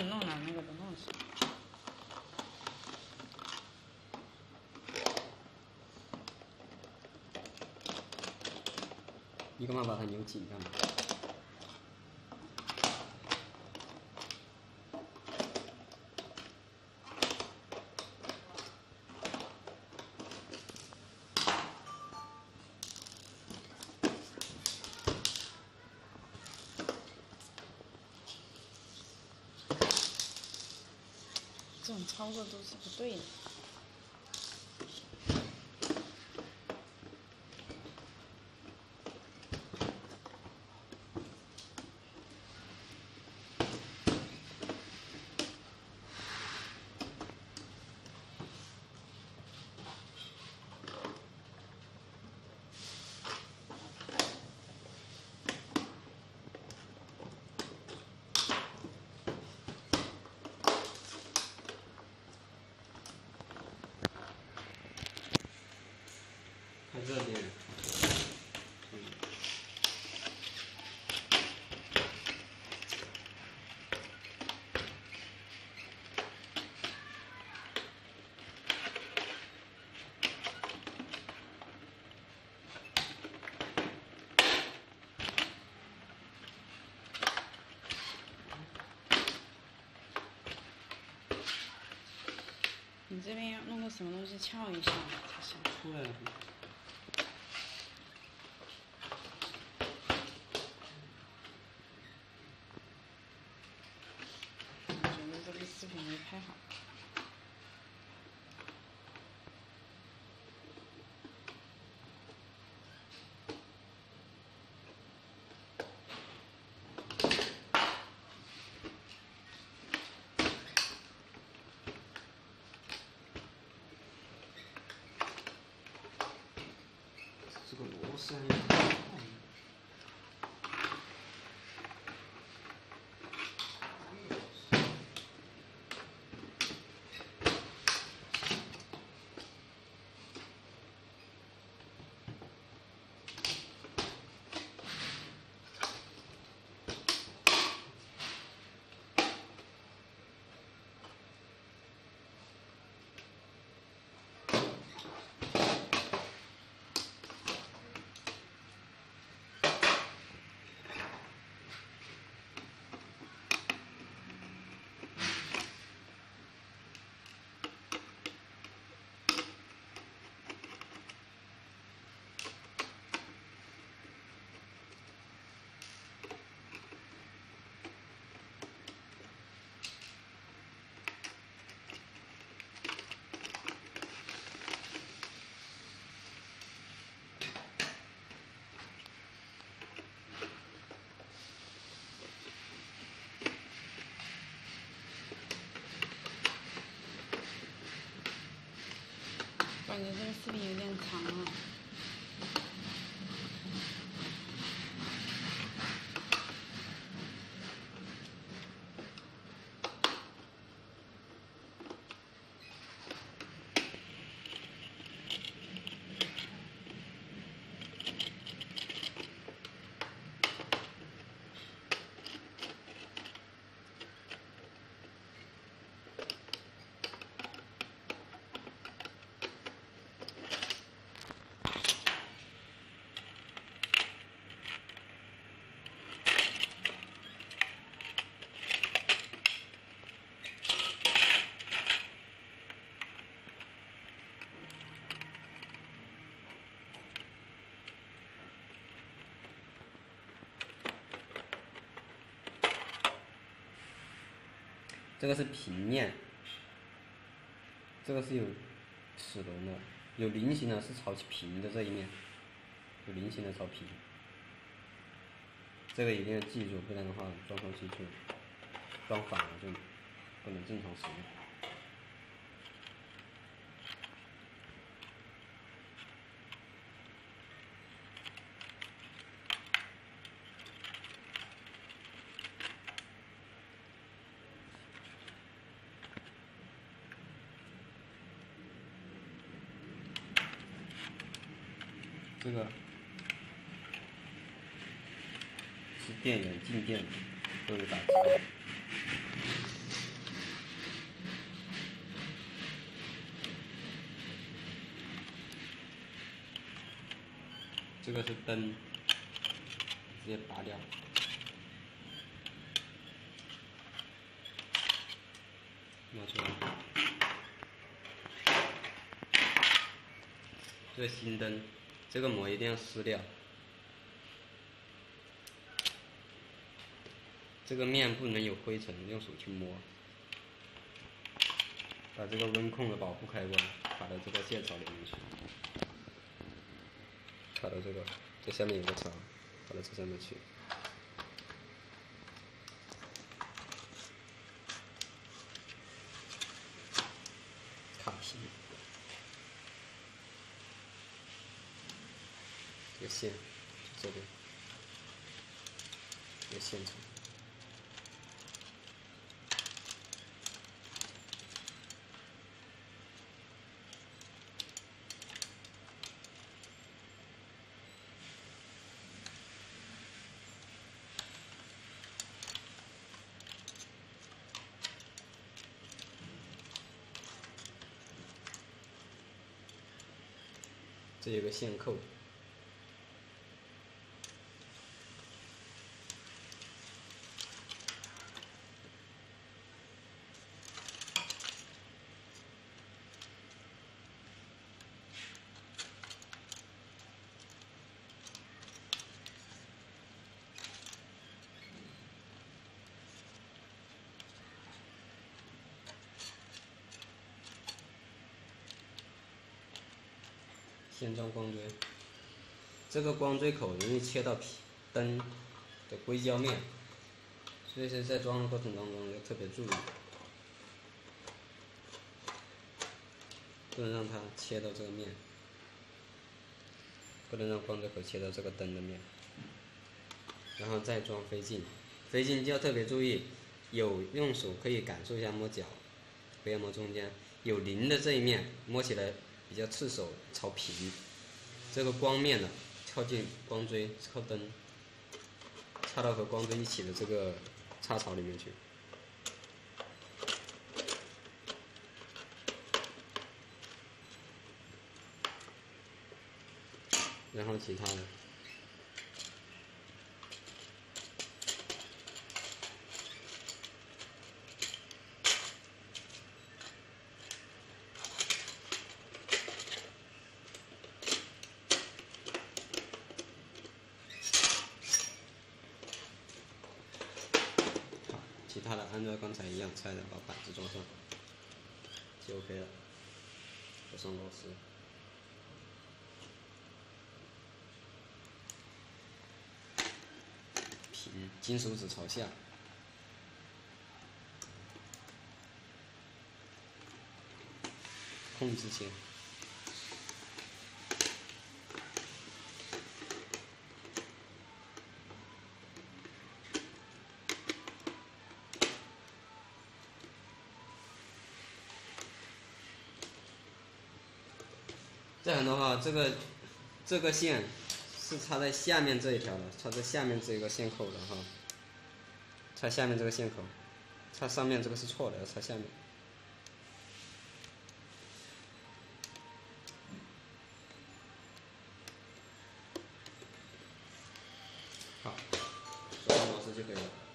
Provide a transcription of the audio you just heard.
你弄点那个的东西。 你干嘛把它扭紧干嘛？ 这种操作都是不对的。 看这边， 你这边要弄个什么东西撬一下才行。 对。 我觉得这个视频没拍好。 这个螺丝。 感觉这个视频有点长了。 这个是平面，这个是有齿轮的，有菱形的是朝平的这一面，有菱形的朝平。这个一定要记住，不然的话装上去就装反了，就不能正常使用。这个是电源进电都有打字。 这个是灯，直接拔掉。拿出来。这个新灯，这个膜一定要撕掉。这个面不能有灰尘，用手去摸。把这个温控的保护开关卡到这个线槽里面去，卡到这下面有个槽，卡到这上面去。卡皮，这个线这边，这个线槽。这有个线扣，线装光锥。这个光锥口容易切到灯的硅胶面，所以说在装的过程当中要特别注意，不能让它切到这个面，不能让光锥口切到这个灯的面。然后再装飞镜，飞镜就要特别注意，有用手可以感受一下摸角，不要摸中间，有棱的这一面摸起来比较刺手，朝平。这个光面呢，靠近光锥，靠灯，插到和光锥一起的这个插槽里面去。然后其他的。其他的按照刚才一样拆的，把板子装上就 OK 了。不上螺丝，平，金手指朝下，控制线。这样的话，这个线是插在下面这一条的，插在下面这个线口的哈，插下面这个线口，插上面这个是错的，要插下面。好，转换模式就可以了。